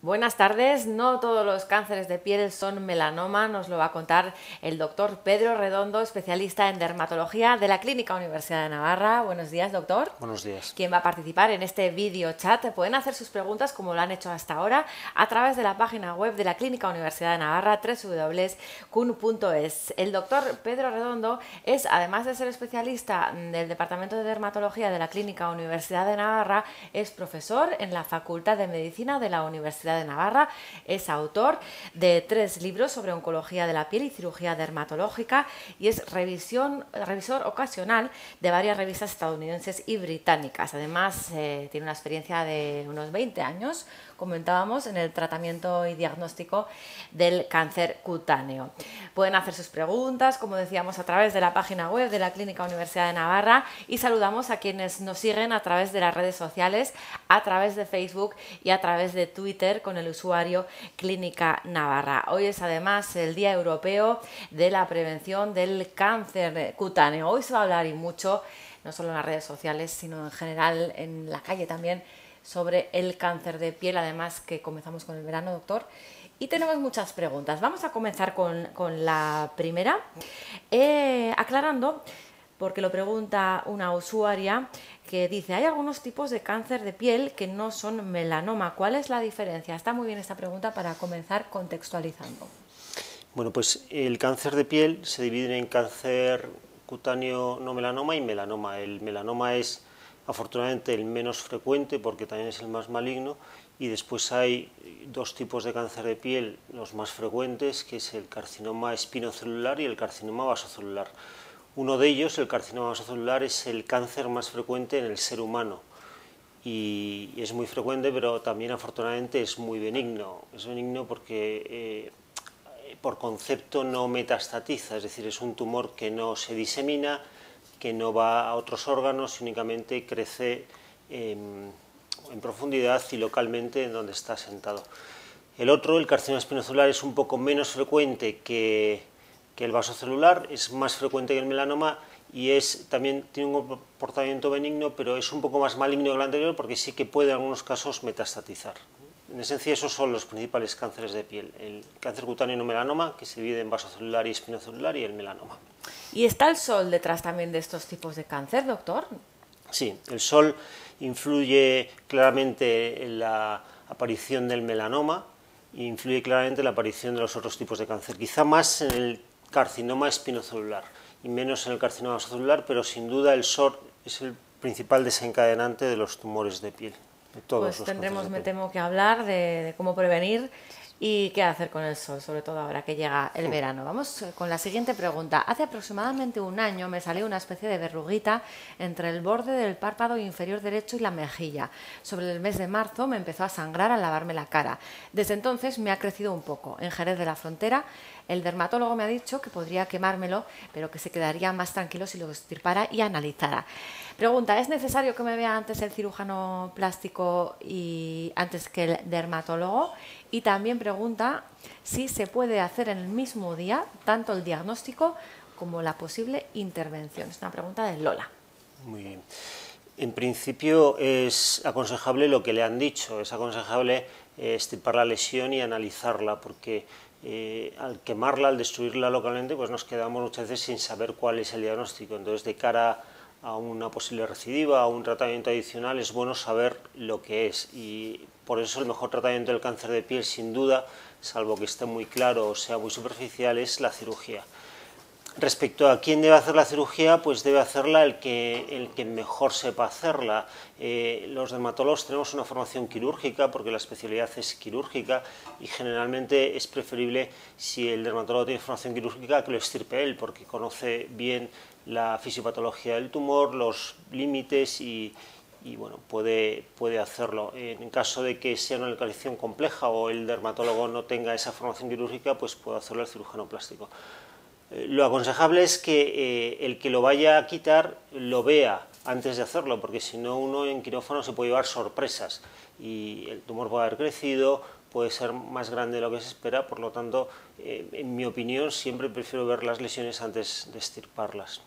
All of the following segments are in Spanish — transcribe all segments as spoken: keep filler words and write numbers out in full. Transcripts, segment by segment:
Buenas tardes. No todos los cánceres de piel son melanoma, nos lo va a contar el doctor Pedro Redondo, especialista en dermatología de la Clínica Universidad de Navarra. Buenos días, doctor. Buenos días. Quien va a participar en este video chat. Pueden hacer sus preguntas, como lo han hecho hasta ahora, a través de la página web de la Clínica Universidad de Navarra, w w w punto c u n punto es. El doctor Pedro Redondo es, además de ser especialista del Departamento de Dermatología de la Clínica Universidad de Navarra, es profesor en la Facultad de Medicina de la Universidad de Navarra, es autor de tres libros sobre oncología de la piel y cirugía dermatológica y es revisión, revisor ocasional de varias revistas estadounidenses y británicas. Además, eh, tiene una experiencia de unos veinte años, comentábamos, en el tratamiento y diagnóstico del cáncer cutáneo. Pueden hacer sus preguntas, como decíamos, a través de la página web de la Clínica Universidad de Navarra, y saludamos a quienes nos siguen a través de las redes sociales, a través de Facebook y a través de Twitter con el usuario Clínica Navarra. Hoy es además el Día Europeo de la Prevención del Cáncer Cutáneo. Hoy se va a hablar y mucho, no solo en las redes sociales, sino en general en la calle también, sobre el cáncer de piel, además que comenzamos con el verano, doctor. Y tenemos muchas preguntas. Vamos a comenzar con, con la primera, eh, aclarando, porque lo pregunta una usuaria que dice: hay algunos tipos de cáncer de piel que no son melanoma. ¿Cuál es la diferencia? Está muy bien esta pregunta para comenzar contextualizando. Bueno, pues el cáncer de piel se divide en cáncer cutáneo no melanoma y melanoma. El melanoma es afortunadamente el menos frecuente porque también es el más maligno, y después hay dos tipos de cáncer de piel, los más frecuentes, que es el carcinoma espinocelular y el carcinoma vasocelular. Uno de ellos, el carcinoma vasocelular, es el cáncer más frecuente en el ser humano y es muy frecuente, pero también afortunadamente es muy benigno. Es benigno porque eh, por concepto no metastatiza, es decir, es un tumor que no se disemina, que no va a otros órganos, únicamente crece eh, en profundidad y localmente en donde está sentado. El otro, el carcinoma espinocelular, es un poco menos frecuente que, que el vasocelular, es más frecuente que el melanoma y es, también tiene un comportamiento benigno, pero es un poco más maligno que el anterior porque sí que puede en algunos casos metastatizar. En esencia, esos son los principales cánceres de piel: el cáncer cutáneo no melanoma, que se divide en vasocelular y espinocelular, y el melanoma. ¿Y está el sol detrás también de estos tipos de cáncer, doctor? Sí, el sol influye claramente en la aparición del melanoma e influye claramente en la aparición de los otros tipos de cáncer, quizá más en el carcinoma espinocelular y menos en el carcinoma vasocelular, pero sin duda el sol es el principal desencadenante de los tumores de piel. De todos pues los tendremos, de me piel. temo, que hablar de, de cómo prevenir y qué hacer con el sol, sobre todo ahora que llega el verano. Vamos con la siguiente pregunta. Hace aproximadamente un año me salió una especie de verruguita entre el borde del párpado inferior derecho y la mejilla. Sobre el mes de marzo me empezó a sangrar al lavarme la cara. Desde entonces me ha crecido un poco. En Jerez de la Frontera, el dermatólogo me ha dicho que podría quemármelo, pero que se quedaría más tranquilo si lo extirpara y analizara. Pregunta: ¿es necesario que me vea antes el cirujano plástico y antes que el dermatólogo? Y también pregunta si se puede hacer en el mismo día tanto el diagnóstico como la posible intervención. Es una pregunta de Lola. Muy bien. En principio es aconsejable lo que le han dicho, es aconsejable eh, extirpar la lesión y analizarla, porque eh, al quemarla, al destruirla localmente, pues nos quedamos muchas veces sin saber cuál es el diagnóstico. Entonces, de cara a una posible recidiva, a un tratamiento adicional, es bueno saber lo que es, y por eso el mejor tratamiento del cáncer de piel, sin duda, salvo que esté muy claro o sea muy superficial, es la cirugía. Respecto a quién debe hacer la cirugía, pues debe hacerla el que, el que mejor sepa hacerla. Eh, los dermatólogos tenemos una formación quirúrgica porque la especialidad es quirúrgica y generalmente es preferible, si el dermatólogo tiene formación quirúrgica, que lo extirpe él, porque conoce bien la fisiopatología del tumor, los límites y, y bueno, puede, puede hacerlo. En caso de que sea una localización compleja o el dermatólogo no tenga esa formación quirúrgica, pues puede hacerlo el cirujano plástico. Lo aconsejable es que eh, el que lo vaya a quitar lo vea antes de hacerlo, porque si no, uno en quirófano se puede llevar sorpresas y el tumor puede haber crecido, puede ser más grande de lo que se espera. Por lo tanto, eh, en mi opinión, siempre prefiero ver las lesiones antes de extirparlas.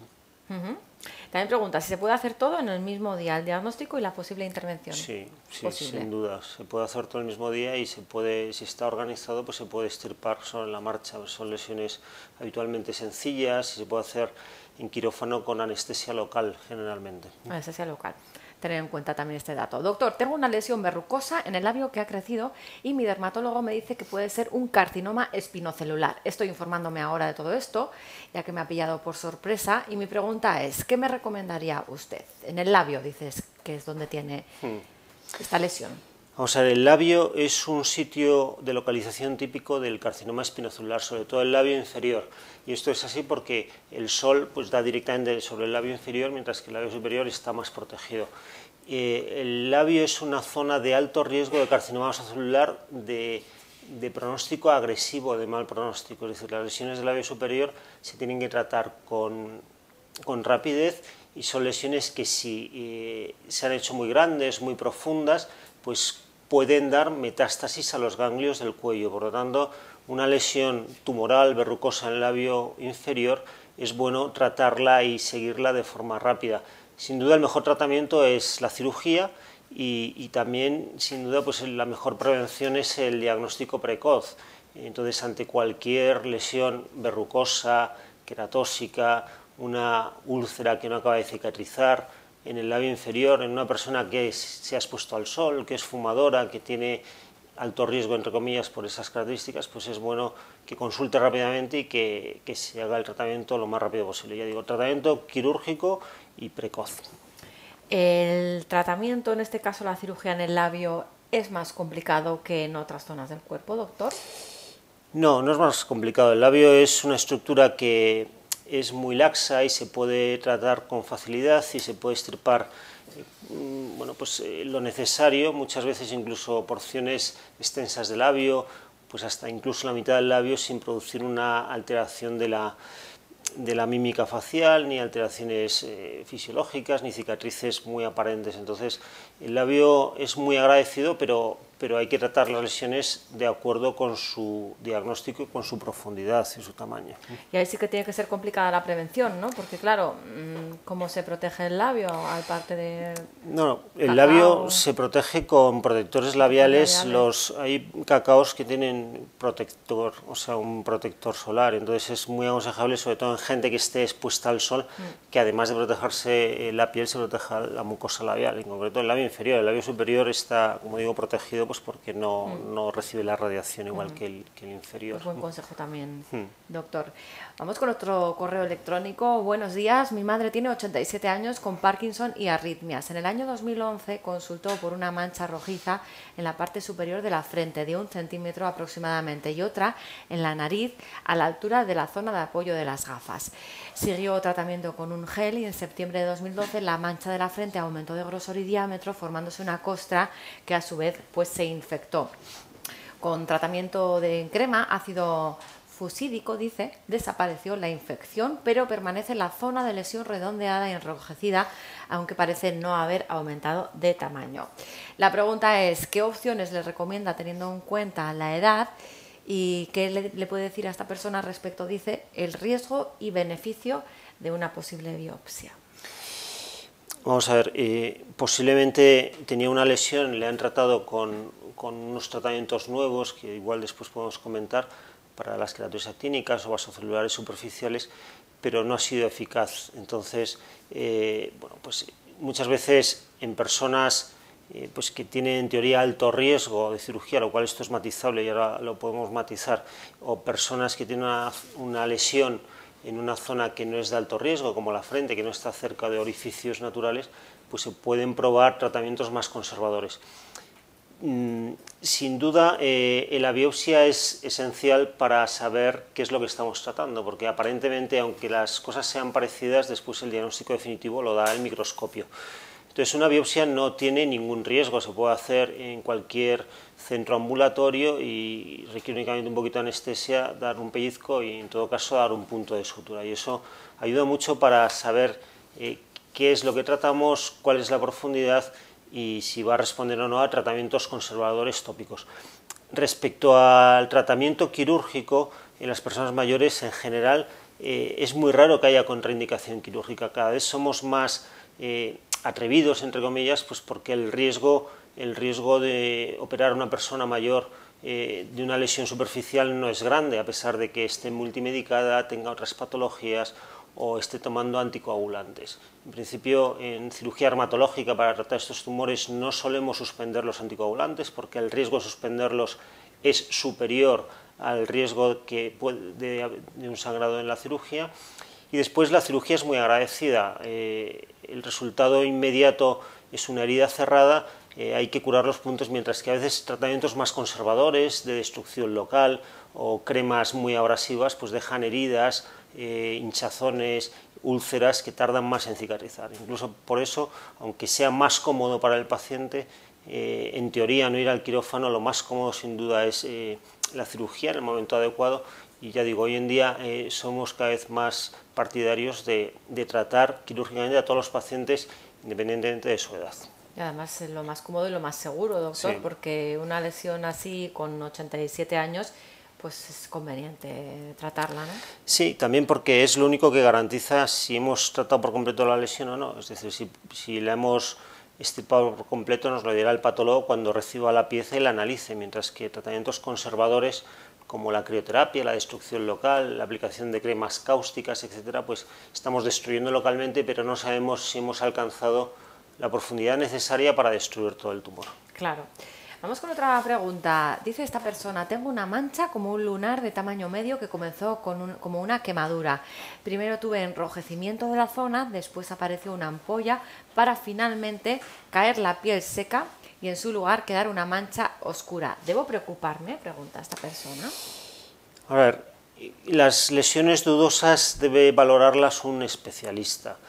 Uh-huh. También pregunta si se puede hacer todo en el mismo día, el diagnóstico y la posible intervención. Sí, sí, posible. sin duda. Se puede hacer todo el mismo día y se puede, si está organizado, pues se puede extirpar sobre la marcha. Son lesiones habitualmente sencillas y se puede hacer en quirófano con anestesia local, generalmente. Anestesia local. Tener en cuenta también este dato. Doctor, tengo una lesión verrucosa en el labio que ha crecido y mi dermatólogo me dice que puede ser un carcinoma espinocelular. Estoy informándome ahora de todo esto, ya que me ha pillado por sorpresa, y mi pregunta es, ¿qué me recomendaría usted? En el labio, dices, que es donde tiene hmm. esta lesión. Vamos a ver, el labio es un sitio de localización típico del carcinoma espinocelular, sobre todo el labio inferior. Y esto es así porque el sol pues, da directamente sobre el labio inferior, mientras que el labio superior está más protegido. Eh, el labio es una zona de alto riesgo de carcinoma celular de, de pronóstico agresivo, de mal pronóstico. Es decir, las lesiones del labio superior se tienen que tratar con, con rapidez y son lesiones que si eh, se han hecho muy grandes, muy profundas, pues pueden dar metástasis a los ganglios del cuello. Por lo tanto, una lesión tumoral verrucosa en el labio inferior es bueno tratarla y seguirla de forma rápida. Sin duda el mejor tratamiento es la cirugía y, y también, sin duda, pues la mejor prevención es el diagnóstico precoz. Entonces, ante cualquier lesión verrucosa, queratósica, una úlcera que no acaba de cicatrizar en el labio inferior, en una persona que se ha expuesto al sol, que es fumadora, que tiene alto riesgo, entre comillas, por esas características, pues es bueno que consulte rápidamente y que, que se haga el tratamiento lo más rápido posible. Ya digo, tratamiento quirúrgico y precoz. ¿El tratamiento, en este caso la cirugía en el labio, es más complicado que en otras zonas del cuerpo, doctor? No, no es más complicado. El labio es una estructura que es muy laxa y se puede tratar con facilidad y se puede extirpar bueno, pues, eh, lo necesario, muchas veces incluso porciones extensas de labio, pues hasta incluso la mitad del labio sin producir una alteración de la, de la mímica facial, ni alteraciones eh, fisiológicas, ni cicatrices muy aparentes. Entonces, el labio es muy agradecido, pero, pero hay que tratar las lesiones de acuerdo con su diagnóstico y con su profundidad y su tamaño. Y ahí sí que tiene que ser complicada la prevención, ¿no? Porque claro, ¿cómo se protege el labio? Aparte de... No, no, el cacao. labio se protege con protectores labiales. labiales. Los, hay cacaos que tienen protector, o sea, un protector solar, entonces es muy aconsejable, sobre todo en gente que esté expuesta al sol, mm. que además de protegerse la piel, se proteja la mucosa labial, en concreto el labio inferior. El labio superior está, como digo, protegido pues porque no, mm. no recibe la radiación igual mm. que, el, que el inferior. Pues buen consejo también, mm. doctor. Vamos con otro correo electrónico. Buenos días, mi madre tiene ochenta y siete años con Parkinson y arritmias. En el año dos mil once consultó por una mancha rojiza en la parte superior de la frente de un centímetro aproximadamente y otra en la nariz a la altura de la zona de apoyo de las gafas. Siguió tratamiento con un gel y en septiembre de dos mil doce la mancha de la frente aumentó de grosor y diámetro formándose una costra que a su vez pues, se infectó. Con tratamiento de crema, ácido fusídico, dice, desapareció la infección, pero permanece la zona de lesión redondeada y enrojecida, aunque parece no haber aumentado de tamaño. La pregunta es, ¿qué opciones le recomienda teniendo en cuenta la edad y qué le, le puede decir a esta persona respecto, dice, el riesgo y beneficio de una posible biopsia? Vamos a ver, eh, posiblemente tenía una lesión, le han tratado con, con unos tratamientos nuevos que igual después podemos comentar, para las queratosis actínicas o vasocelulares superficiales, pero no ha sido eficaz. Entonces, eh, bueno, pues muchas veces en personas eh, pues que tienen en teoría alto riesgo de cirugía, lo cual esto es matizable y ahora lo podemos matizar, o personas que tienen una, una lesión en una zona que no es de alto riesgo, como la frente, que no está cerca de orificios naturales, pues se pueden probar tratamientos más conservadores. Sin duda, eh, la biopsia es esencial para saber qué es lo que estamos tratando, porque aparentemente, aunque las cosas sean parecidas, después el diagnóstico definitivo lo da el microscopio. Entonces, una biopsia no tiene ningún riesgo, se puede hacer en cualquier centro ambulatorio y requiere únicamente un poquito de anestesia, dar un pellizco y, en todo caso, dar un punto de sutura. Y eso ayuda mucho para saber eh, qué es lo que tratamos, cuál es la profundidad y si va a responder o no a tratamientos conservadores tópicos. Respecto al tratamiento quirúrgico, en las personas mayores en general eh, es muy raro que haya contraindicación quirúrgica. Cada vez somos más eh, atrevidos, entre comillas, pues porque el riesgo, el riesgo de operar a una persona mayor eh, de una lesión superficial no es grande, a pesar de que esté multimedicada, tenga otras patologías o esté tomando anticoagulantes. En principio, en cirugía dermatológica para tratar estos tumores no solemos suspender los anticoagulantes porque el riesgo de suspenderlos es superior al riesgo que puede de, de un sangrado en la cirugía. Y después la cirugía es muy agradecida, eh, el resultado inmediato es una herida cerrada, eh, hay que curar los puntos, mientras que a veces tratamientos más conservadores de destrucción local o cremas muy abrasivas pues dejan heridas, eh, hinchazones, úlceras que tardan más en cicatrizar. Incluso por eso, aunque sea más cómodo para el paciente, eh, en teoría no ir al quirófano, lo más cómodo sin duda es eh, la cirugía en el momento adecuado. Y ya digo, hoy en día eh, somos cada vez más partidarios de, de tratar quirúrgicamente a todos los pacientes independientemente de su edad. Y además es lo más cómodo y lo más seguro, doctor, sí. Porque una lesión así con ochenta y siete años, pues es conveniente tratarla, ¿no? Sí, también porque es lo único que garantiza si hemos tratado por completo la lesión o no. Es decir, si, si la hemos extirpado por completo nos lo dirá el patólogo cuando reciba la pieza y la analice, mientras que tratamientos conservadores como la crioterapia, la destrucción local, la aplicación de cremas cáusticas, etcétera, pues estamos destruyendo localmente, pero no sabemos si hemos alcanzado la profundidad necesaria para destruir todo el tumor. Claro. Vamos con otra pregunta. Dice esta persona: tengo una mancha como un lunar de tamaño medio que comenzó con un, como una quemadura. Primero tuve enrojecimiento de la zona, después apareció una ampolla para finalmente caer la piel seca y en su lugar quedar una mancha oscura. ¿Debo preocuparme?, pregunta esta persona. A ver, las lesiones dudosas debe valorarlas un especialista.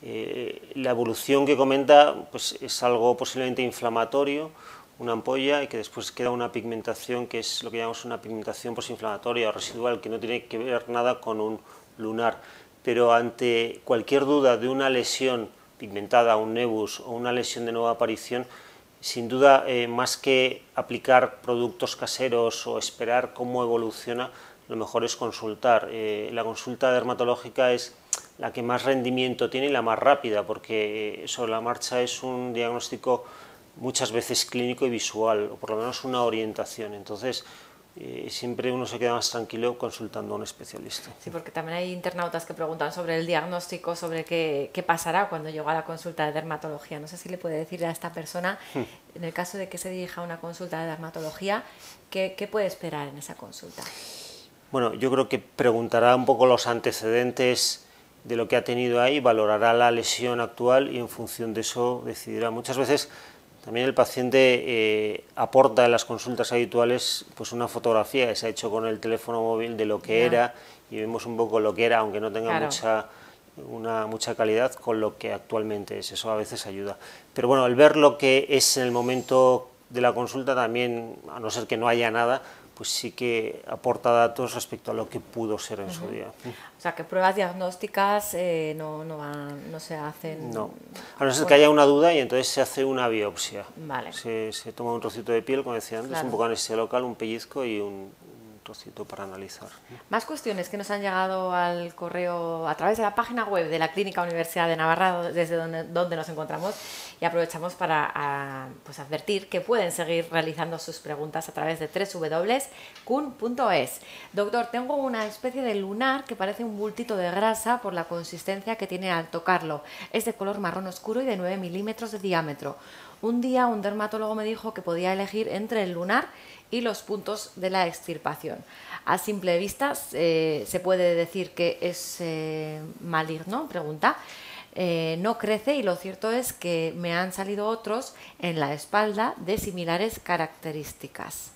Eh, la evolución que comenta pues, es algo posiblemente inflamatorio, una ampolla, y que después queda una pigmentación que es lo que llamamos una pigmentación posinflamatoria o residual, que no tiene que ver nada con un lunar. Pero ante cualquier duda de una lesión pigmentada, un nevus o una lesión de nueva aparición, sin duda, eh, más que aplicar productos caseros o esperar cómo evoluciona, lo mejor es consultar. Eh, la consulta dermatológica es la que más rendimiento tiene y la más rápida, porque eh, sobre la marcha es un diagnóstico muchas veces clínico y visual, o por lo menos una orientación. Entonces, eh, siempre uno se queda más tranquilo consultando a un especialista. Sí, porque también hay internautas que preguntan sobre el diagnóstico, sobre qué, qué pasará cuando llega a la consulta de dermatología. No sé si le puede decir a esta persona, hmm. en el caso de que se dirija a una consulta de dermatología, ¿qué, qué puede esperar en esa consulta? Bueno, yo creo que preguntará un poco los antecedentes de lo que ha tenido ahí, valorará la lesión actual y en función de eso decidirá. Muchas veces también el paciente eh, aporta en las consultas habituales pues una fotografía que se ha hecho con el teléfono móvil de lo que yeah. era, y vemos un poco lo que era, aunque no tenga claro. mucha, una, mucha calidad, con lo que actualmente es. Eso a veces ayuda. Pero bueno, el ver lo que es en el momento de la consulta también, a no ser que no haya nada, pues sí que aporta datos respecto a lo que pudo ser en uh-huh. su día. O sea, que pruebas diagnósticas eh, no, no, van, no se hacen... No, a no ser que haya una duda y entonces se hace una biopsia. Vale. Se, se toma un trocito de piel, como decía antes, claro. un poco anestesia local, un pellizco y un, un trocito para analizar. Más cuestiones que nos han llegado al correo a través de la página web de la Clínica Universidad de Navarra, desde donde, donde nos encontramos, y aprovechamos para a, pues advertir que pueden seguir realizando sus preguntas a través de doble u doble u doble u punto cun punto es. Doctor, tengo una especie de lunar que parece un bultito de grasa por la consistencia que tiene al tocarlo. Es de color marrón oscuro y de nueve milímetros de diámetro. Un día un dermatólogo me dijo que podía elegir entre el lunar y los puntos de la extirpación. A simple vista eh, se puede decir que es eh, maligno, pregunta. Eh, no crece y lo cierto es que me han salido otros en la espalda de similares características.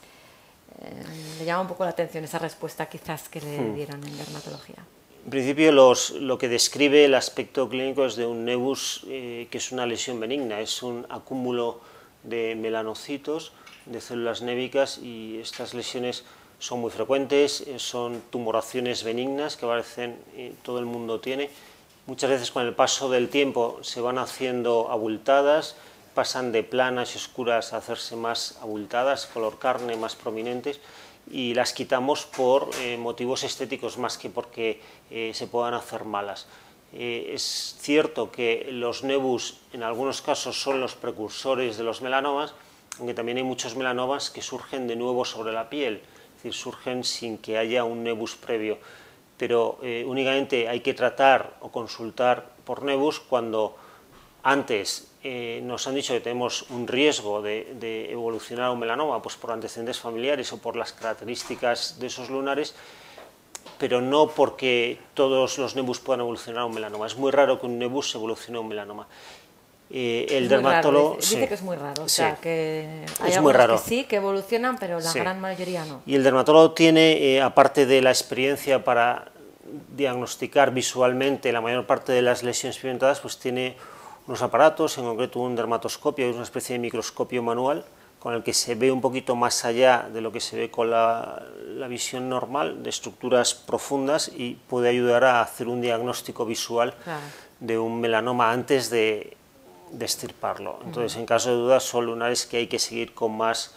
Eh, le llama un poco la atención esa respuesta quizás que le dieron en dermatología. En principio los, lo que describe el aspecto clínico es de un nevus, eh, que es una lesión benigna, es un acúmulo de melanocitos, de células névicas, y estas lesiones son muy frecuentes, eh, son tumoraciones benignas que aparecen, eh, todo el mundo tiene. Muchas veces con el paso del tiempo se van haciendo abultadas, pasan de planas y oscuras a hacerse más abultadas, color carne, más prominentes, y las quitamos por eh, motivos estéticos más que porque eh, se puedan hacer malas. Eh, es cierto que los nevus en algunos casos son los precursores de los melanomas, aunque también hay muchos melanomas que surgen de nuevo sobre la piel, es decir, surgen sin que haya un nevus previo, pero eh, únicamente hay que tratar o consultar por nevus cuando antes eh, nos han dicho que tenemos un riesgo de, de evolucionar un melanoma, pues por antecedentes familiares o por las características de esos lunares, pero no porque todos los nevus puedan evolucionar a un melanoma. Es muy raro que un nevus evolucione a un melanoma. Eh, el es dermatólogo... Raro, dice, dice sí, que es muy raro, o sí, sea, que hay es muy raro. que sí, que evolucionan, pero la Sí. gran mayoría no. Y el dermatólogo tiene, eh, aparte de la experiencia para diagnosticar visualmente la mayor parte de las lesiones pigmentadas, pues tiene unos aparatos, en concreto un dermatoscopio, que es una especie de microscopio manual, con el que se ve un poquito más allá de lo que se ve con la, la visión normal, de estructuras profundas, y puede ayudar a hacer un diagnóstico visual Claro. de un melanoma antes de, de extirparlo. Entonces, uh-huh. en caso de dudas, son lunares que hay que seguir con más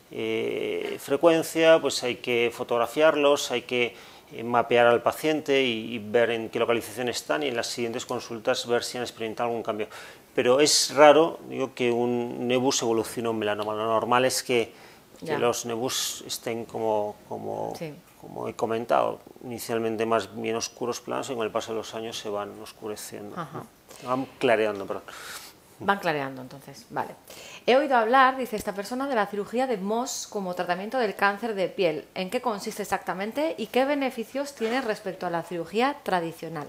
eh, frecuencia, pues hay que fotografiarlos, hay que eh, mapear al paciente y, y ver en qué localización están, y en las siguientes consultas ver si han experimentado algún cambio. Pero es raro, digo, que un nevus evolucione a un melanoma. Lo normal es que, que los nevus estén como, como, sí. como he comentado, inicialmente más bien oscuros planos, y con el paso de los años se van oscureciendo, Ajá. van clareando, perdón. Van clareando, entonces, vale. He oído hablar, dice esta persona, de la cirugía de M O S como tratamiento del cáncer de piel. ¿En qué consiste exactamente y qué beneficios tiene respecto a la cirugía tradicional?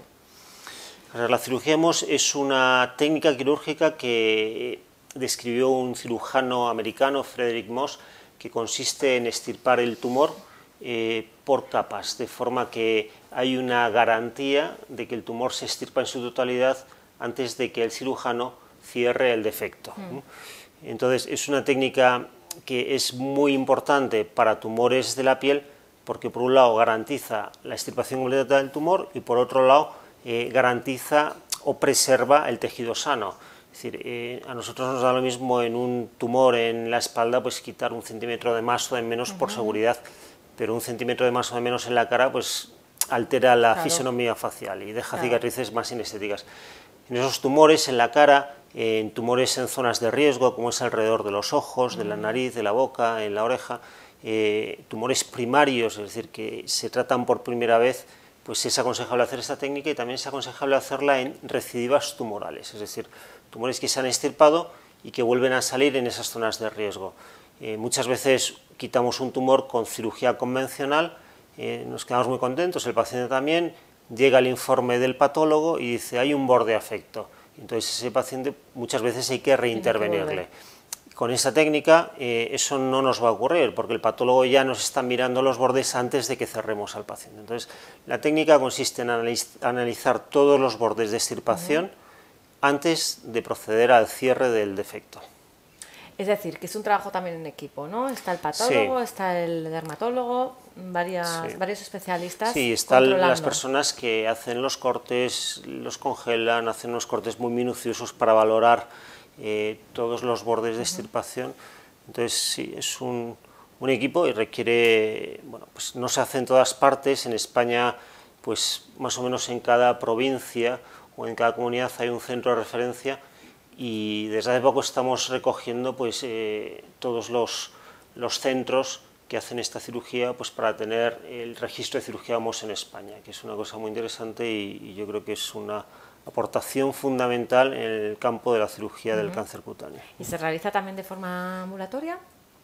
La cirugía M O S es una técnica quirúrgica que describió un cirujano americano, Frederick Moss, que consiste en extirpar el tumor eh, por capas, de forma que hay una garantía de que el tumor se extirpa en su totalidad antes de que el cirujano cierre el defecto. Mm. Entonces, es una técnica que es muy importante para tumores de la piel, porque por un lado garantiza la extirpación completa del tumor y por otro lado Eh, garantiza o preserva el tejido sano. Es decir, eh, a nosotros nos da lo mismo en un tumor en la espalda, pues quitar un centímetro de más o de menos uh-huh. por seguridad, pero un centímetro de más o de menos en la cara pues altera la claro. fisonomía facial y deja claro. cicatrices más inestéticas. En esos tumores en la cara, eh, en tumores en zonas de riesgo, como es alrededor de los ojos, uh-huh. de la nariz, de la boca, en la oreja, eh, tumores primarios, es decir, que se tratan por primera vez, pues es aconsejable hacer esta técnica, y también es aconsejable hacerla en recidivas tumorales, es decir, tumores que se han extirpado y que vuelven a salir en esas zonas de riesgo. Eh, muchas veces quitamos un tumor con cirugía convencional, eh, nos quedamos muy contentos, el paciente también, llega el informe del patólogo y dice hay un borde afecto, entonces ese paciente muchas veces hay que reintervenirle. Con esta técnica eh, eso no nos va a ocurrir, porque el patólogo ya nos está mirando los bordes antes de que cerremos al paciente. Entonces, la técnica consiste en analiz analizar todos los bordes de extirpación uh-huh. antes de proceder al cierre del defecto. Es decir, que es un trabajo también en equipo, ¿no? Está el patólogo, sí. está el dermatólogo, varias, sí. varios especialistas. Sí, están las personas que hacen los cortes, los congelan, hacen unos cortes muy minuciosos para valorar Eh, todos los bordes de extirpación. Entonces sí, es un, un equipo y requiere, bueno, pues no se hace en todas partes. En España, pues más o menos en cada provincia o en cada comunidad hay un centro de referencia, y desde hace poco estamos recogiendo pues eh, todos los, los centros que hacen esta cirugía, pues para tener el registro de cirugía M O S en España, que es una cosa muy interesante y, y yo creo que es una aportación fundamental en el campo de la cirugía uh-huh. del cáncer cutáneo. ¿Y se realiza también de forma ambulatoria?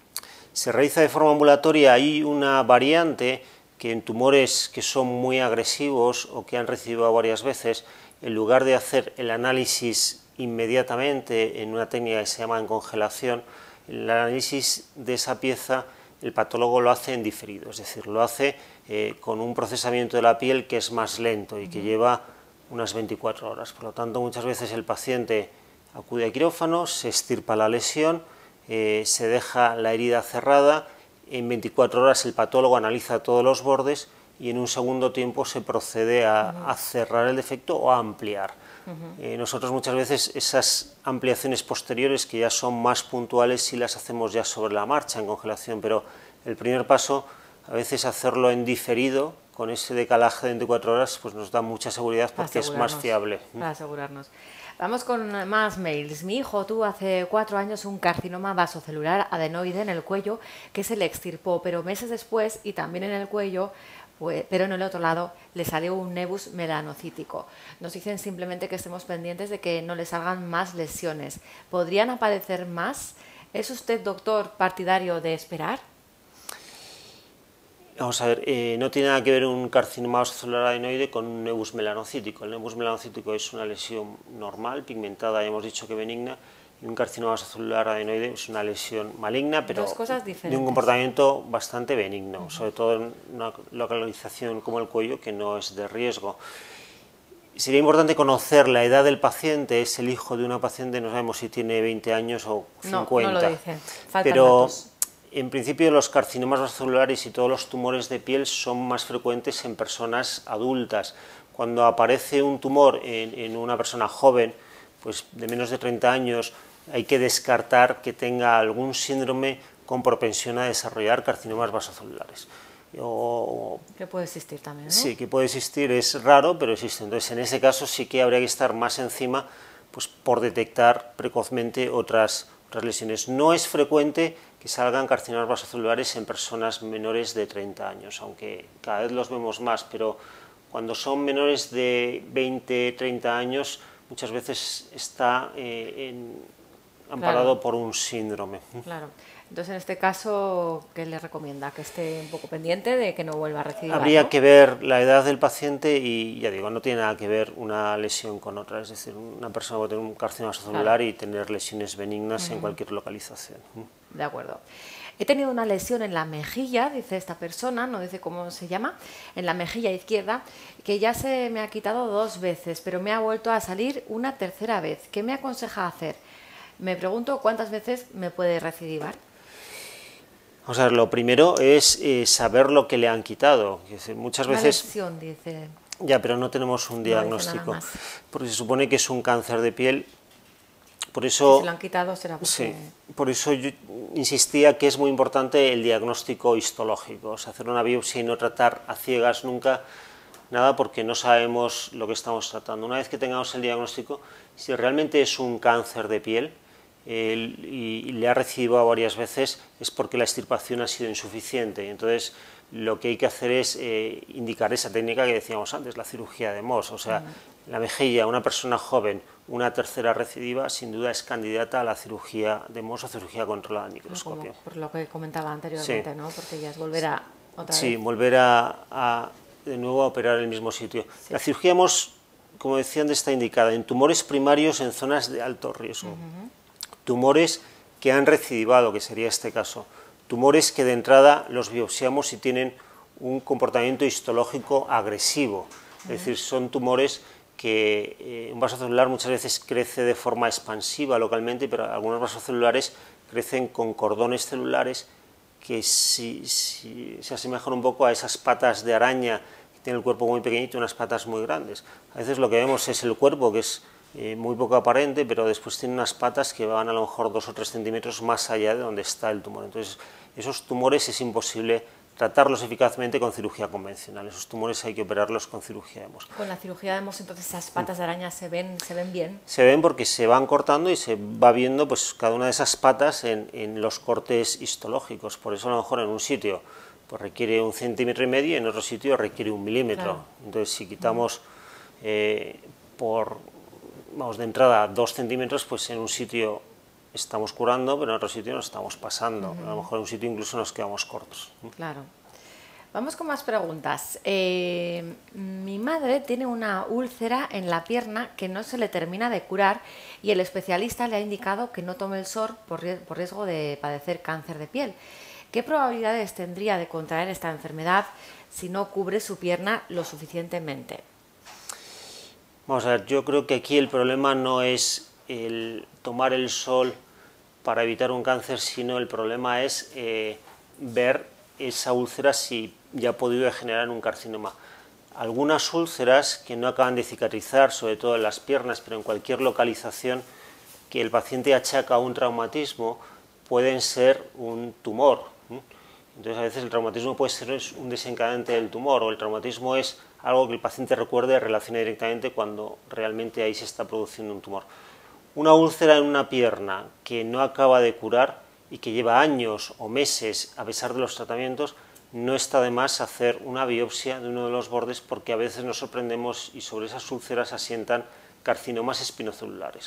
Se realiza de forma ambulatoria. Hay una variante que en tumores que son muy agresivos o que han recibido varias veces, en lugar de hacer el análisis inmediatamente en una técnica que se llama en congelación, el análisis de esa pieza el patólogo lo hace en diferido, es decir, lo hace eh, con un procesamiento de la piel que es más lento y que uh-huh. lleva unas veinticuatro horas. Por lo tanto, muchas veces el paciente acude a quirófano, se extirpa la lesión, eh, se deja la herida cerrada, en veinticuatro horas el patólogo analiza todos los bordes y en un segundo tiempo se procede a, uh-huh. a cerrar el defecto o a ampliar. Uh-huh. eh, nosotros muchas veces esas ampliaciones posteriores, que ya son más puntuales, sí las hacemos ya sobre la marcha en congelación, pero el primer paso A veces hacerlo en diferido, con ese decalaje de veinticuatro horas, pues nos da mucha seguridad porque es más fiable. Para asegurarnos. Vamos con más mails. Mi hijo tuvo hace cuatro años un carcinoma vasocelular adenoide en el cuello que se le extirpó, pero meses después, y también en el cuello, pues, pero en el otro lado, le salió un nebus melanocítico. Nos dicen simplemente que estemos pendientes de que no le salgan más lesiones. ¿Podrían aparecer más? ¿Es usted, doctor, partidario de esperar? Vamos a ver, eh, no tiene nada que ver un carcinoma vasocelular adenoide con un nebus melanocítico. El nebus melanocítico es una lesión normal, pigmentada, ya hemos dicho que benigna, y un carcinoma vasocelular adenoide es una lesión maligna, pero Dos cosas diferentes. De un comportamiento bastante benigno, uh-huh. sobre todo en una localización como el cuello, que no es de riesgo. Sería importante conocer la edad del paciente. Es el hijo de una paciente, no sabemos si tiene veinte años o cincuenta. No, no lo dice. Faltan pero datos. En principio los carcinomas vasocelulares y todos los tumores de piel son más frecuentes en personas adultas. Cuando aparece un tumor en, en una persona joven, pues de menos de treinta años, hay que descartar que tenga algún síndrome con propensión a desarrollar carcinomas vasocelulares. O, que puede existir también, ¿no? Sí, que puede existir, es raro, pero existe. Entonces, en ese caso sí que habría que estar más encima, pues, por detectar precozmente otras, otras lesiones. No es frecuente que salgan carcinomas vasocelulares en personas menores de treinta años, aunque cada vez los vemos más, pero cuando son menores de veinte, treinta años, muchas veces está eh, en, amparado claro. por un síndrome. Claro. Entonces, en este caso, ¿qué le recomienda? Que esté un poco pendiente de que no vuelva a recibir. Habría ¿no? que ver la edad del paciente y, ya digo, no tiene nada que ver una lesión con otra. Es decir, una persona puede tener un carcinoma vasocelular claro. y tener lesiones benignas uh-huh. en cualquier localización. De acuerdo. He tenido una lesión en la mejilla, dice esta persona, no dice cómo se llama, en la mejilla izquierda, que ya se me ha quitado dos veces, pero me ha vuelto a salir una tercera vez. ¿Qué me aconseja hacer? Me pregunto cuántas veces me puede recidivar. Vamos a ver, lo primero es eh, saber lo que le han quitado. Muchas una veces. Lesión, dice. Ya, pero no tenemos un diagnóstico. No porque se supone que es un cáncer de piel. Por eso. Si se lo han quitado será porque... Sí, por eso yo insistía que es muy importante el diagnóstico histológico. O sea, hacer una biopsia y no tratar a ciegas nunca nada porque no sabemos lo que estamos tratando. Una vez que tengamos el diagnóstico, si realmente es un cáncer de piel, El, y, y le ha recibido varias veces, es porque la extirpación ha sido insuficiente. Entonces, lo que hay que hacer es eh, indicar esa técnica que decíamos antes, la cirugía de Mohs. O sea, uh-huh. la mejilla, una persona joven, una tercera recidiva, sin duda es candidata a la cirugía de Mohs o cirugía controlada al microscopio. Como por lo que comentaba anteriormente, sí. ¿no? Porque ya es volver a otra sí, vez. volver a, a de nuevo a operar en el mismo sitio. Sí. La cirugía de Mohs, como decía antes, está indicada en tumores primarios en zonas de alto riesgo. Uh-huh. Tumores que han recidivado, que sería este caso, tumores que de entrada los biopsiamos y tienen un comportamiento histológico agresivo, es decir, son tumores que eh, un vaso celular muchas veces crece de forma expansiva localmente, pero algunos vasos celulares crecen con cordones celulares que si, si, se asemejan un poco a esas patas de araña que tienen el cuerpo muy pequeñito y unas patas muy grandes. A veces lo que vemos es el cuerpo, que es Eh, muy poco aparente, pero después tiene unas patas que van a lo mejor dos o tres centímetros más allá de donde está el tumor. Entonces, esos tumores es imposible tratarlos eficazmente con cirugía convencional. Esos tumores hay que operarlos con cirugía de Mohs. Con la cirugía de Mohs, entonces, esas patas de araña se ven, se ven bien. Se ven porque se van cortando y se va viendo pues cada una de esas patas en, en los cortes histológicos. Por eso a lo mejor en un sitio pues requiere un centímetro y medio y en otro sitio requiere un milímetro. Claro. Entonces, si quitamos eh, por vamos, de entrada dos centímetros, pues en un sitio estamos curando, pero en otro sitio nos estamos pasando. Uh-huh. A lo mejor en un sitio incluso nos quedamos cortos. Claro. Vamos con más preguntas. Eh, mi madre tiene una úlcera en la pierna que no se le termina de curar y el especialista le ha indicado que no tome el S O R por, por riesgo de padecer cáncer de piel. ¿Qué probabilidades tendría de contraer esta enfermedad si no cubre su pierna lo suficientemente? Vamos a ver, yo creo que aquí el problema no es el tomar el sol para evitar un cáncer, sino el problema es eh, ver esa úlcera si ya ha podido degenerar en un carcinoma. Algunas úlceras que no acaban de cicatrizar, sobre todo en las piernas, pero en cualquier localización que el paciente achaca a un traumatismo, pueden ser un tumor. Entonces a veces el traumatismo puede ser un desencadenante del tumor, o el traumatismo es algo que el paciente recuerde y relacione directamente cuando realmente ahí se está produciendo un tumor. Una úlcera en una pierna que no acaba de curar y que lleva años o meses a pesar de los tratamientos, no está de más hacer una biopsia de uno de los bordes, porque a veces nos sorprendemos y sobre esas úlceras asientan carcinomas espinocelulares.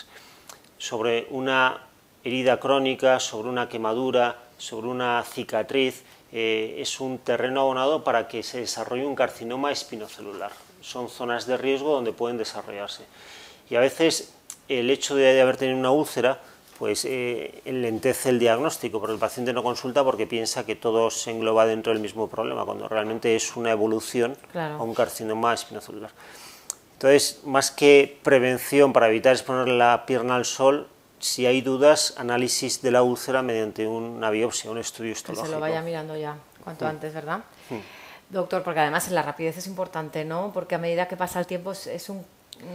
Sobre una herida crónica, sobre una quemadura, sobre una cicatriz, eh, es un terreno abonado para que se desarrolle un carcinoma espinocelular. Son zonas de riesgo donde pueden desarrollarse. Y a veces el hecho de haber tenido una úlcera pues eh, enlentece el diagnóstico, porque el paciente no consulta porque piensa que todo se engloba dentro del mismo problema, cuando realmente es una evolución claro. a un carcinoma espinocelular. Entonces, más que prevención para evitar exponer la pierna al sol, si hay dudas, análisis de la úlcera mediante una biopsia, un estudio histológico. Que se lo vaya mirando ya, cuanto mm. antes, ¿verdad? Mm. Doctor, porque además la rapidez es importante, ¿no? Porque a medida que pasa el tiempo es, es un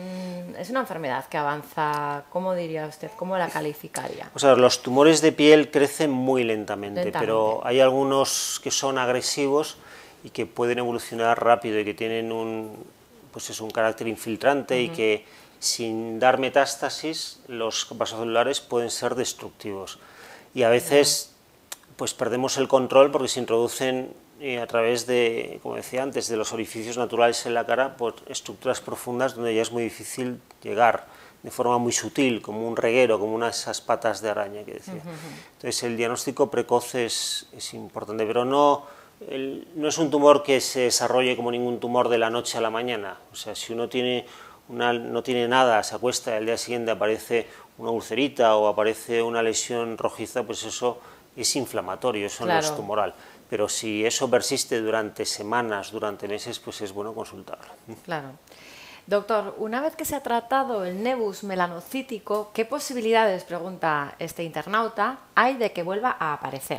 es una enfermedad que avanza, ¿cómo diría usted? ¿Cómo la calificaría? O sea, los tumores de piel crecen muy lentamente, lentamente, pero hay algunos que son agresivos y que pueden evolucionar rápido y que tienen un, pues es un carácter infiltrante uh-huh. y que sin dar metástasis los vasocelulares pueden ser destructivos. Y a veces uh-huh. pues perdemos el control porque se introducen y a través de, como decía antes, de los orificios naturales en la cara, por estructuras profundas donde ya es muy difícil llegar de forma muy sutil, como un reguero, como una de esas patas de araña que decía. Uh-huh. Entonces el diagnóstico precoz es, es importante, pero no, el, no es un tumor que se desarrolle como ningún tumor de la noche a la mañana. O sea, si uno tiene una, no tiene nada, se acuesta y al día siguiente aparece una ulcerita o aparece una lesión rojiza, pues eso es inflamatorio, eso claro. no es tumoral. Pero si eso persiste durante semanas, durante meses, pues es bueno consultarlo. Claro. Doctor, una vez que se ha tratado el nevus melanocítico, ¿qué posibilidades, pregunta este internauta, hay de que vuelva a aparecer?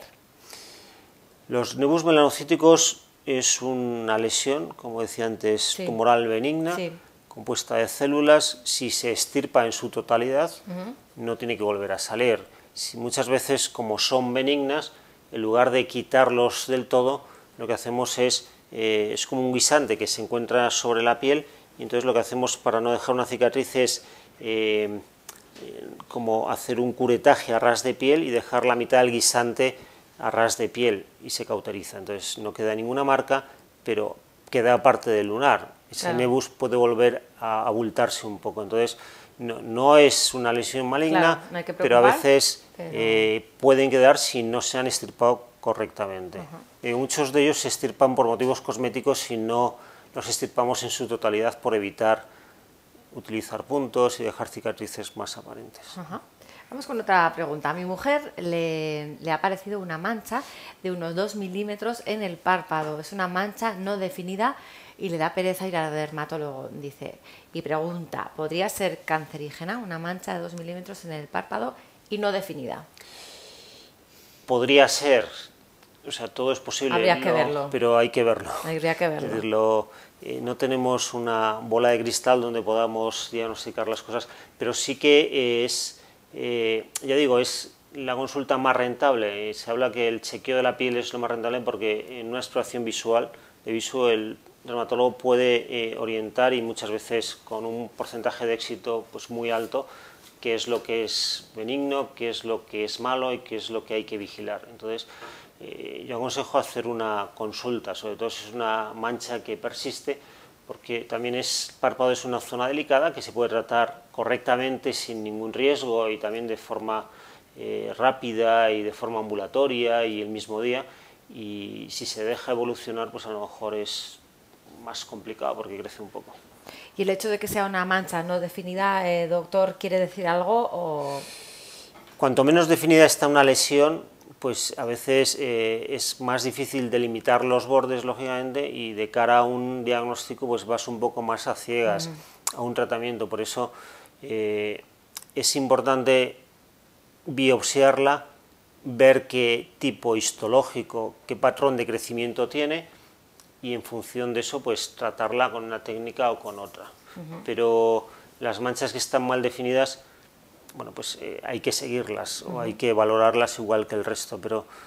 Los nevus melanocíticos es una lesión, como decía antes, sí. tumoral benigna, sí. compuesta de células. Si se extirpa en su totalidad, uh-huh. no tiene que volver a salir. Si muchas veces, como son benignas, en lugar de quitarlos del todo, lo que hacemos es, eh, es como un guisante que se encuentra sobre la piel, y entonces lo que hacemos para no dejar una cicatriz es eh, eh, como hacer un curetaje a ras de piel y dejar la mitad del guisante a ras de piel y se cauteriza. Entonces no queda ninguna marca, pero queda parte del lunar. Ese claro. nevus puede volver a abultarse un poco. Entonces no, no es una lesión maligna, claro, no hay que pero a veces pero... Eh, pueden quedar si no se han extirpado correctamente. Uh-huh. eh, muchos de ellos se extirpan por motivos cosméticos si no los extirpamos en su totalidad, por evitar utilizar puntos y dejar cicatrices más aparentes. Uh-huh. Vamos con otra pregunta. A mi mujer le, le ha aparecido una mancha de unos dos milímetros en el párpado. Es una mancha no definida y le da pereza ir al dermatólogo, dice. Y pregunta, ¿podría ser cancerígena una mancha de dos milímetros en el párpado y no definida? Podría ser, o sea, todo es posible. Habría que no, verlo. Pero hay que verlo. Habría que verlo. Es decir, lo, eh, no tenemos una bola de cristal donde podamos diagnosticar las cosas, pero sí que es, eh, ya digo, es la consulta más rentable. Se habla que el chequeo de la piel es lo más rentable porque en una exploración visual, de viso, el dermatólogo puede eh, orientar, y muchas veces con un porcentaje de éxito pues muy alto, qué es lo que es benigno, qué es lo que es malo y qué es lo que hay que vigilar. Entonces, eh, yo aconsejo hacer una consulta, sobre todo si es una mancha que persiste, porque también es, párpado es una zona delicada que se puede tratar correctamente sin ningún riesgo y también de forma eh, rápida y de forma ambulatoria y el mismo día, y si se deja evolucionar, pues a lo mejor es más complicado porque crece un poco. ¿Y el hecho de que sea una mancha no definida, eh, doctor, quiere decir algo? O... Cuanto menos definida está una lesión, pues a veces eh, es más difícil delimitar los bordes, lógicamente, y de cara a un diagnóstico pues vas un poco más a ciegas, mm. a un tratamiento. Por eso eh, es importante biopsiarla, ver qué tipo histológico, qué patrón de crecimiento tiene, y en función de eso pues tratarla con una técnica o con otra. Uh-huh. Pero las manchas que están mal definidas, bueno, pues eh, hay que seguirlas, uh-huh. o hay que valorarlas igual que el resto, pero,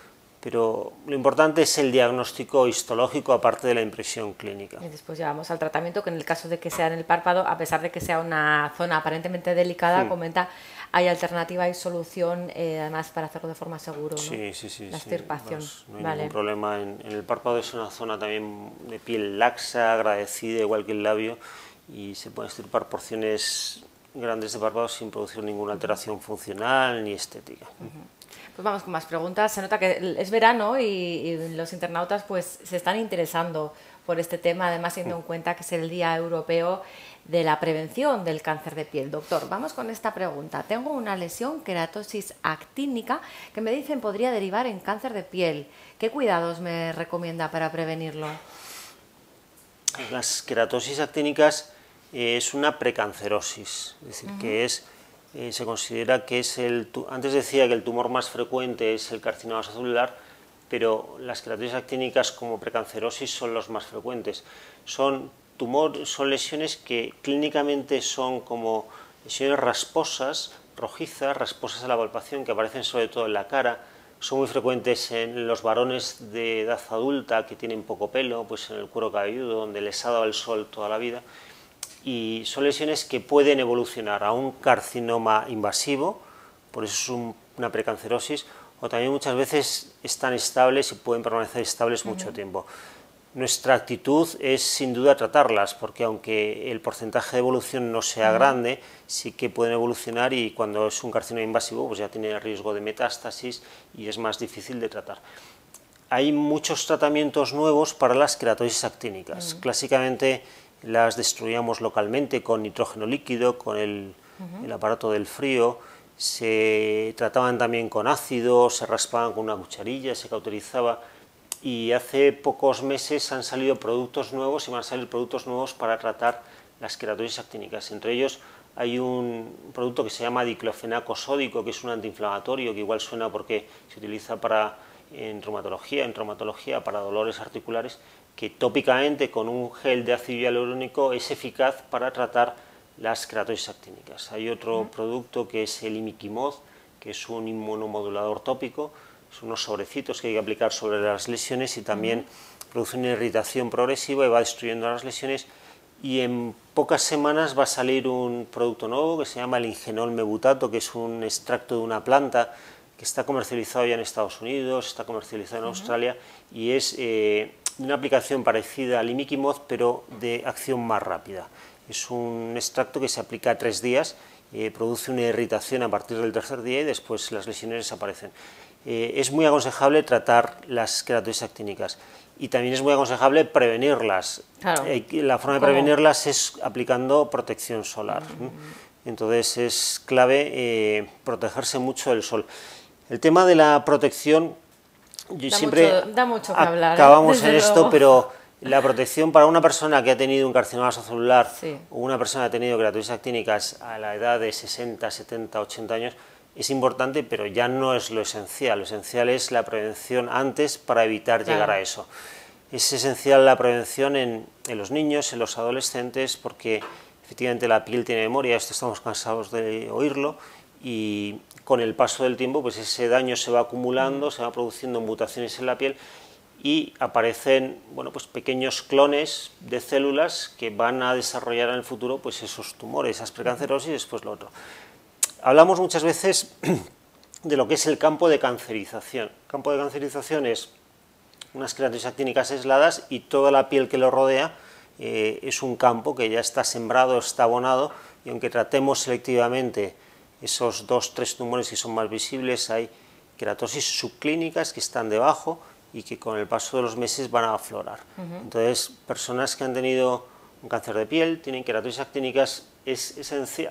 pero lo importante es el diagnóstico histológico aparte de la impresión clínica. Y después ya vamos al tratamiento, que en el caso de que sea en el párpado, a pesar de que sea una zona aparentemente delicada, hmm. comenta, hay alternativa y solución, eh, además para hacerlo de forma segura, ¿no? Sí, sí, sí. La extirpación. Sí, no hay vale. ningún problema. En, en el párpado es una zona también de piel laxa, agradecida, igual que el labio, y se pueden extirpar porciones grandes de párpado sin producir ninguna alteración funcional ni estética. Uh-huh. Pues vamos con más preguntas. Se nota que es verano y, y los internautas pues se están interesando por este tema, además teniendo en cuenta que es el Día Europeo de la Prevención del Cáncer de Piel. Doctor, vamos con esta pregunta. Tengo una lesión queratosis actínica que me dicen podría derivar en cáncer de piel. ¿Qué cuidados me recomienda para prevenirlo? Las queratosis actínicas eh, es una precancerosis, es decir, uh-huh. que es... Eh, se considera que es el... Antes decía que el tumor más frecuente es el carcinoma celular, pero las queratosis actínicas como precancerosis son los más frecuentes. Son, tumor, son lesiones que clínicamente son como lesiones rasposas, rojizas, rasposas a la palpación, que aparecen sobre todo en la cara. Son muy frecuentes en los varones de edad adulta que tienen poco pelo, pues en el cuero cabelludo, donde les ha dado el sol toda la vida. Y son lesiones que pueden evolucionar a un carcinoma invasivo, por eso es un, una precancerosis, o también muchas veces están estables y pueden permanecer estables uh-huh. mucho tiempo. Nuestra actitud es sin duda tratarlas, porque aunque el porcentaje de evolución no sea uh-huh. grande, sí que pueden evolucionar y cuando es un carcinoma invasivo pues ya tiene riesgo de metástasis y es más difícil de tratar. Hay muchos tratamientos nuevos para las queratosis actínicas. Uh-huh. Clásicamente las destruíamos localmente con nitrógeno líquido, con el, uh-huh. el aparato del frío, se trataban también con ácido, se raspaban con una cucharilla, se cauterizaba, y hace pocos meses han salido productos nuevos y van a salir productos nuevos para tratar las queratosis actínicas. Entre ellos hay un producto que se llama diclofenaco sódico, que es un antiinflamatorio, que igual suena porque se utiliza para, en reumatología, en traumatología, para dolores articulares, que tópicamente con un gel de ácido hialurónico es eficaz para tratar las queratosis actínicas. Hay otro uh-huh. producto que es el imiquimod, que es un inmunomodulador tópico, son unos sobrecitos que hay que aplicar sobre las lesiones y también uh-huh. produce una irritación progresiva y va destruyendo las lesiones, y en pocas semanas va a salir un producto nuevo que se llama el ingenol mebutato, que es un extracto de una planta que está comercializado ya en Estados Unidos, está comercializado en uh-huh. Australia, y es eh, una aplicación parecida al imiquimod, pero de acción más rápida. Es un extracto que se aplica a tres días, eh, produce una irritación a partir del tercer día y después las lesiones desaparecen. Eh, es muy aconsejable tratar las queratosis actínicas y también es muy aconsejable prevenirlas. Claro. Eh, la forma de ¿Cómo? prevenirlas es aplicando protección solar. Mm. Entonces es clave eh, protegerse mucho del sol. El tema de la protección, yo da siempre mucho, da mucho que hablar, acabamos ¿eh? en esto, luego. Pero la protección para una persona que ha tenido un carcinoma celular sí. o una persona que ha tenido queratosis actínicas a la edad de sesenta, setenta, ochenta años es importante, pero ya no es lo esencial. Lo esencial es la prevención antes para evitar claro. llegar a eso. Es esencial la prevención en, en los niños, en los adolescentes, porque efectivamente la piel tiene memoria, esto estamos cansados de oírlo, y con el paso del tiempo pues ese daño se va acumulando, mm. se va produciendo mutaciones en la piel y aparecen bueno, pues pequeños clones de células que van a desarrollar en el futuro pues esos tumores, esas precancerosis y después lo otro. Hablamos muchas veces de lo que es el campo de cancerización. El campo de cancerización es unas queratosis actínicas aisladas y toda la piel que lo rodea eh, es un campo que ya está sembrado, está abonado, y aunque tratemos selectivamente esos dos, tres tumores que son más visibles, hay queratosis subclínicas que están debajo y que con el paso de los meses van a aflorar. Uh-huh. Entonces, personas que han tenido un cáncer de piel, tienen queratosis actínicas, es esencial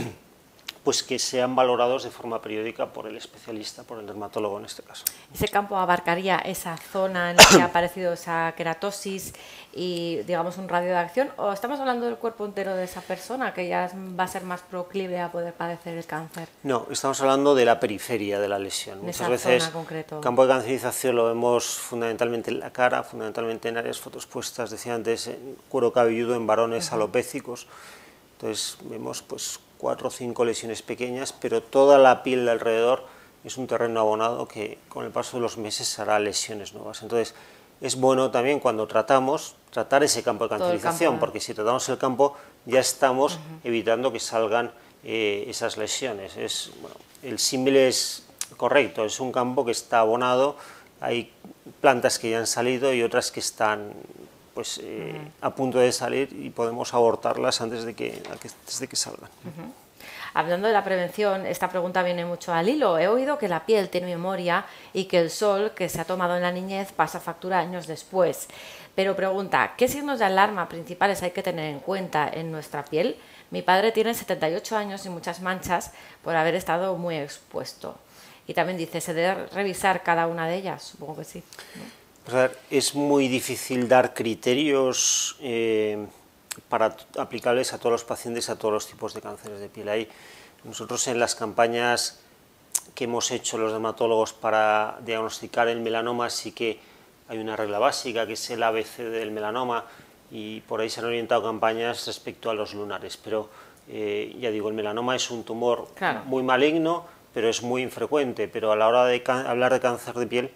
pues que sean valorados de forma periódica por el especialista, por el dermatólogo en este caso. ¿Ese campo abarcaría esa zona en la que ha aparecido esa queratosis y, digamos, un radio de acción? ¿O estamos hablando del cuerpo entero de esa persona, que ya va a ser más proclive a poder padecer el cáncer? No, estamos hablando de la periferia de la lesión. De Muchas esa veces zona concreto. El campo de cancerización lo vemos fundamentalmente en la cara, fundamentalmente en áreas fotoexpuestas, decía antes, en cuero cabelludo, en varones uh-huh. alopécicos. Entonces vemos pues cuatro o cinco lesiones pequeñas, pero toda la piel de alrededor es un terreno abonado que con el paso de los meses hará lesiones nuevas. Entonces, es bueno también cuando tratamos, tratar ese campo de cancerización, campo, porque si tratamos el campo ya estamos uh-huh. evitando que salgan eh, esas lesiones. Es, bueno, el símil es correcto, es un campo que está abonado, hay plantas que ya han salido y otras que están pues, eh, uh-huh. a punto de salir y podemos abortarlas antes de que, antes de que salgan. Uh-huh. Hablando de la prevención, esta pregunta viene mucho al hilo. He oído que la piel tiene memoria y que el sol que se ha tomado en la niñez pasa factura años después. Pero pregunta, ¿qué signos de alarma principales hay que tener en cuenta en nuestra piel? Mi padre tiene setenta y ocho años y muchas manchas por haber estado muy expuesto. Y también dice, ¿se debe revisar cada una de ellas? Supongo que sí, ¿no? Pues a ver, es muy difícil dar criterios eh, para aplicables a todos los pacientes, a todos los tipos de cánceres de piel. Ahí, nosotros en las campañas que hemos hecho los dermatólogos para diagnosticar el melanoma, sí que hay una regla básica que es el A B C del melanoma y por ahí se han orientado campañas respecto a los lunares, pero eh, ya digo, el melanoma es un tumor claro. muy maligno, pero es muy infrecuente, pero a la hora de hablar de cáncer de piel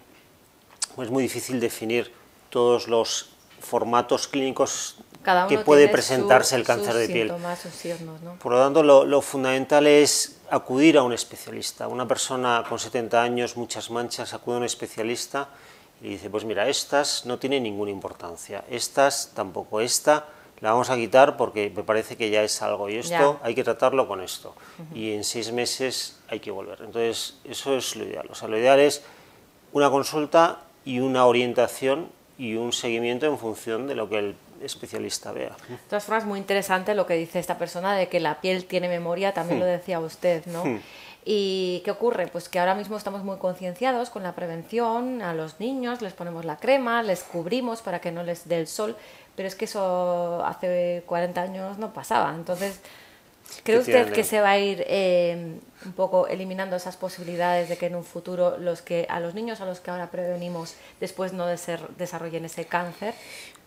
es muy difícil definir todos los formatos clínicos Cada uno que puede tiene presentarse su, el cáncer de piel. Sus signos, ¿no? Por lo tanto, lo, lo fundamental es acudir a un especialista. Una persona con setenta años, muchas manchas, acude a un especialista y dice, pues mira, estas no tienen ninguna importancia, estas tampoco, esta la vamos a quitar porque me parece que ya es algo y esto ya. hay que tratarlo con esto. Uh-huh. Y en seis meses hay que volver. Entonces, eso es lo ideal. O sea, lo ideal es una consulta y una orientación y un seguimiento en función de lo que el especialista vea. De todas formas, muy interesante lo que dice esta persona de que la piel tiene memoria, también hmm. lo decía usted, ¿no? Hmm. ¿Y qué ocurre? Pues que ahora mismo estamos muy concienciados con la prevención, a los niños les ponemos la crema, les cubrimos para que no les dé el sol, pero es que eso hace cuarenta años no pasaba, entonces... ¿Cree usted que se va a ir eh, un poco eliminando esas posibilidades de que en un futuro los que a los niños a los que ahora prevenimos después no de ser, desarrollen ese cáncer?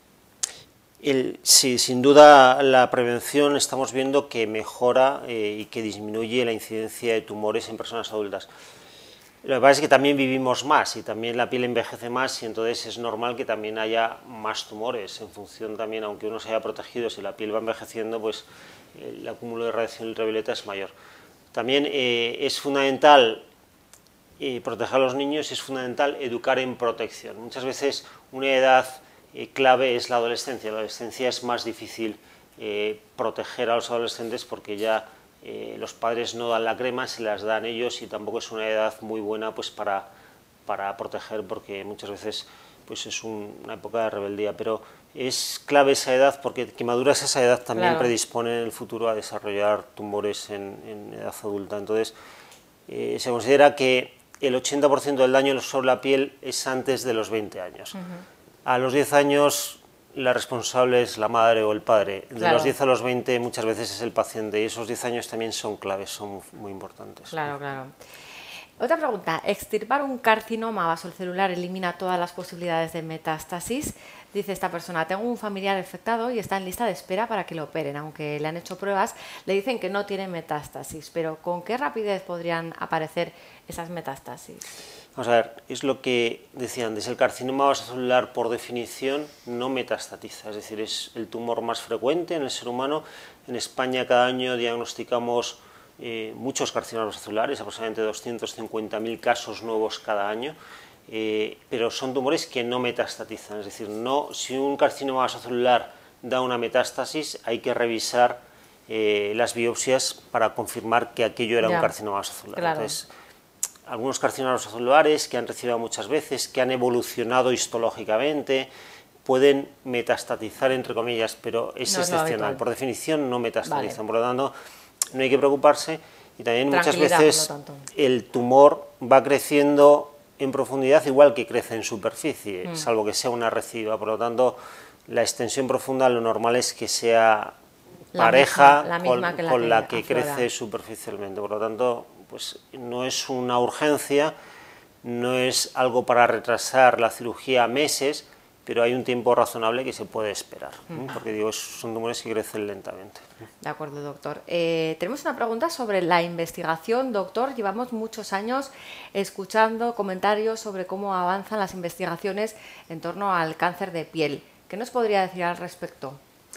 El, sí, sin duda la prevención estamos viendo que mejora eh, y que disminuye la incidencia de tumores en personas adultas. Lo que pasa es que también vivimos más y también la piel envejece más y entonces es normal que también haya más tumores en función también, aunque uno se haya protegido, si la piel va envejeciendo, pues el acúmulo de radiación ultravioleta es mayor. También eh, es fundamental eh, proteger a los niños, es fundamental educar en protección. Muchas veces una edad eh, clave es la adolescencia. La adolescencia es más difícil eh, proteger a los adolescentes porque ya eh, los padres no dan la crema, se las dan ellos y tampoco es una edad muy buena pues, para, para proteger porque muchas veces pues, es un, una época de rebeldía. Pero es clave esa edad porque quemaduras a esa edad también claro. predisponen en el futuro a desarrollar tumores en, en edad adulta. Entonces, eh, se considera que el ochenta por ciento del daño sobre la piel es antes de los veinte años. Uh-huh. A los diez años la responsable es la madre o el padre. De claro. los diez a los veinte muchas veces es el paciente y esos diez años también son claves, son muy importantes. Claro, claro. Otra pregunta, ¿extirpar un carcinoma vasocelular elimina todas las posibilidades de metástasis? Dice esta persona, tengo un familiar afectado y está en lista de espera para que lo operen, aunque le han hecho pruebas, le dicen que no tiene metástasis, pero ¿con qué rapidez podrían aparecer esas metástasis? Vamos a ver, es lo que decía antes, el carcinoma vasocelular por definición no metastatiza, es decir, es el tumor más frecuente en el ser humano. En España cada año diagnosticamos Eh, muchos carcinomas vasoculares, aproximadamente doscientos cincuenta mil casos nuevos cada año, eh, pero son tumores que no metastatizan, es decir, no, si un carcinoma vasocelular da una metástasis hay que revisar eh, las biopsias para confirmar que aquello era ya. un carcinoma vasocelular. Claro. Entonces, algunos carcinomas vasocelulares que han recibido muchas veces, que han evolucionado histológicamente, pueden metastatizar, entre comillas, pero es no excepcional, es por definición no metastatizan, vale. por lo tanto no hay que preocuparse y también muchas veces el tumor va creciendo en profundidad igual que crece en superficie, mm. salvo que sea una recidiva, por lo tanto la extensión profunda lo normal es que sea la pareja misma, la con, misma que la, con que la que aflora. crece superficialmente, por lo tanto pues no es una urgencia, no es algo para retrasar la cirugía meses, pero hay un tiempo razonable que se puede esperar, ¿eh? Porque digo, son tumores que crecen lentamente. De acuerdo, doctor. Eh, tenemos una pregunta sobre la investigación, doctor. Llevamos muchos años escuchando comentarios sobre cómo avanzan las investigaciones en torno al cáncer de piel. ¿Qué nos podría decir al respecto?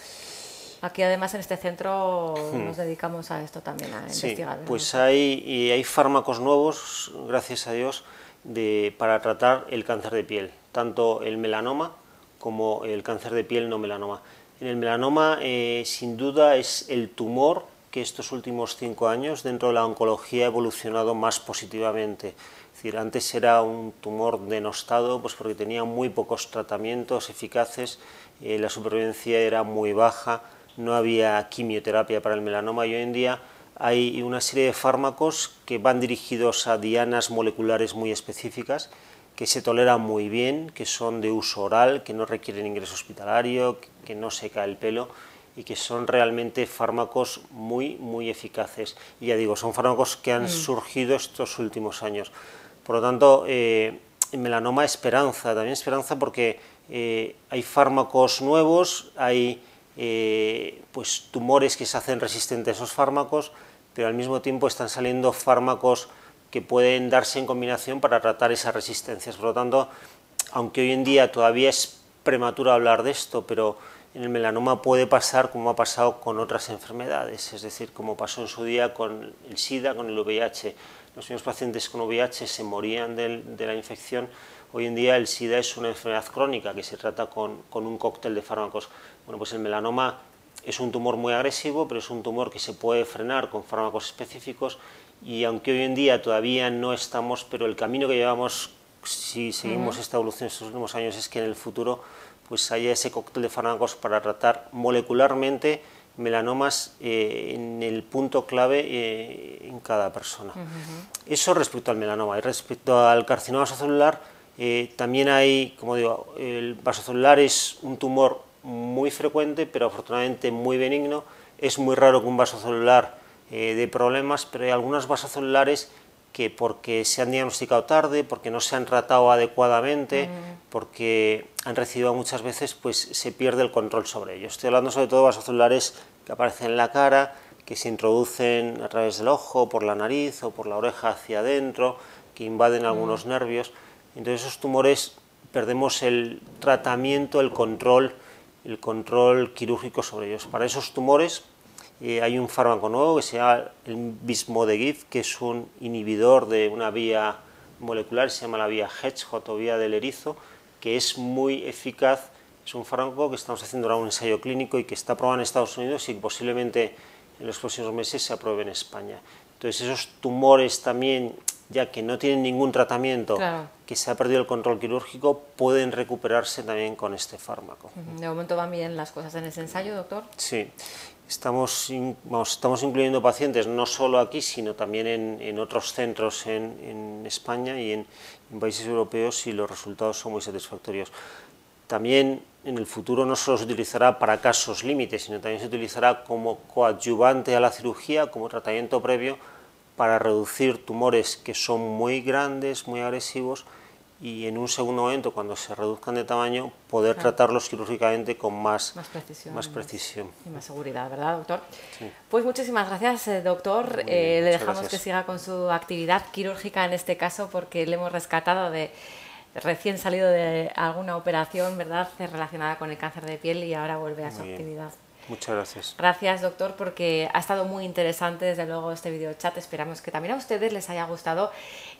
Aquí además en este centro hmm. nos dedicamos a esto también, a sí, investigar. Pues hay, y hay fármacos nuevos, gracias a Dios, de, para tratar el cáncer de piel, tanto el melanoma como el cáncer de piel no melanoma. En el melanoma, eh, sin duda, es el tumor que estos últimos cinco años dentro de la oncología ha evolucionado más positivamente. Es decir, antes era un tumor denostado pues porque tenía muy pocos tratamientos eficaces, eh, la supervivencia era muy baja, no había quimioterapia para el melanoma y hoy en día hay una serie de fármacos que van dirigidos a dianas moleculares muy específicas, que se toleran muy bien, que son de uso oral, que no requieren ingreso hospitalario, que no se cae el pelo y que son realmente fármacos muy, muy eficaces. Y ya digo, son fármacos que han mm. surgido estos últimos años. Por lo tanto, eh, en melanoma esperanza, también esperanza porque eh, hay fármacos nuevos, hay eh, pues, tumores que se hacen resistentes a esos fármacos, pero al mismo tiempo están saliendo fármacos que pueden darse en combinación para tratar esas resistencias. Por lo tanto, aunque hoy en día todavía es prematuro hablar de esto, pero en el melanoma puede pasar como ha pasado con otras enfermedades, es decir, como pasó en su día con el SIDA, con el V I H. Los mismos pacientes con V I H se morían de, de la infección. Hoy en día el SIDA es una enfermedad crónica que se trata con, con un cóctel de fármacos. Bueno, pues el melanoma es un tumor muy agresivo, pero es un tumor que se puede frenar con fármacos específicos. Y aunque hoy en día todavía no estamos, pero el camino que llevamos, si seguimos uh-huh. esta evolución estos últimos años, es que en el futuro pues haya ese cóctel de fármacos para tratar molecularmente melanomas eh, en el punto clave eh, en cada persona. Uh-huh. Eso respecto al melanoma. Y respecto al carcinoma vasocelular, eh, también hay, como digo, el vasocelular es un tumor muy frecuente, pero afortunadamente muy benigno. Es muy raro que un vasocelular Eh, de problemas, pero hay algunos vasocelulares que porque se han diagnosticado tarde, porque no se han tratado adecuadamente, mm. porque han recibido muchas veces, pues se pierde el control sobre ellos. Estoy hablando sobre todo de vasocelulares que aparecen en la cara, que se introducen a través del ojo, por la nariz o por la oreja hacia adentro, que invaden algunos mm. nervios. Entonces esos tumores perdemos el tratamiento, el control, el control quirúrgico sobre ellos. Para esos tumores Eh, hay un fármaco nuevo que se llama el Vismodegib, que es un inhibidor de una vía molecular, se llama la vía Hedgehog o vía del erizo, que es muy eficaz. Es un fármaco que estamos haciendo ahora un ensayo clínico y que está aprobado en Estados Unidos y que posiblemente en los próximos meses se apruebe en España. Entonces esos tumores también, ya que no tienen ningún tratamiento, claro. que se ha perdido el control quirúrgico, pueden recuperarse también con este fármaco. De momento van bien las cosas en ese ensayo, doctor. Sí. Estamos, vamos, estamos incluyendo pacientes no solo aquí, sino también en, en otros centros en, en España y en, en países europeos y los resultados son muy satisfactorios. También en el futuro no solo se utilizará para casos límites, sino también se utilizará como coadyuvante a la cirugía, como tratamiento previo para reducir tumores que son muy grandes, muy agresivos, y en un segundo momento, cuando se reduzcan de tamaño, poder claro. tratarlos quirúrgicamente con más, más precisión, más precisión. Y más seguridad, ¿verdad, doctor? Sí. Pues muchísimas gracias, eh, doctor. Eh, le dejamos gracias. que siga con su actividad quirúrgica en este caso, porque le hemos rescatado de recién salido de alguna operación, ¿verdad?, relacionada con el cáncer de piel y ahora vuelve a su Muy actividad. Bien. Muchas gracias. Gracias, doctor, porque ha estado muy interesante, desde luego, este video chat. Esperamos que también a ustedes les haya gustado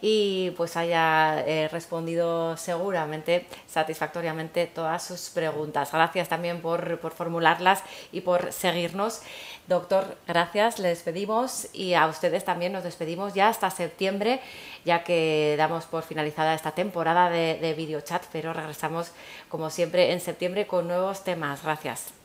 y pues haya eh, respondido seguramente satisfactoriamente todas sus preguntas. Gracias también por, por formularlas y por seguirnos. Doctor, gracias, le despedimos y a ustedes también nos despedimos ya hasta septiembre, ya que damos por finalizada esta temporada de, de video chat, pero regresamos como siempre en septiembre con nuevos temas. Gracias.